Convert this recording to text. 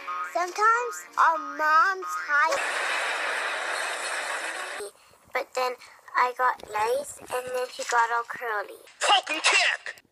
Sometimes our moms hide, but then I got LICE, and then she got all curly. Poke and kick!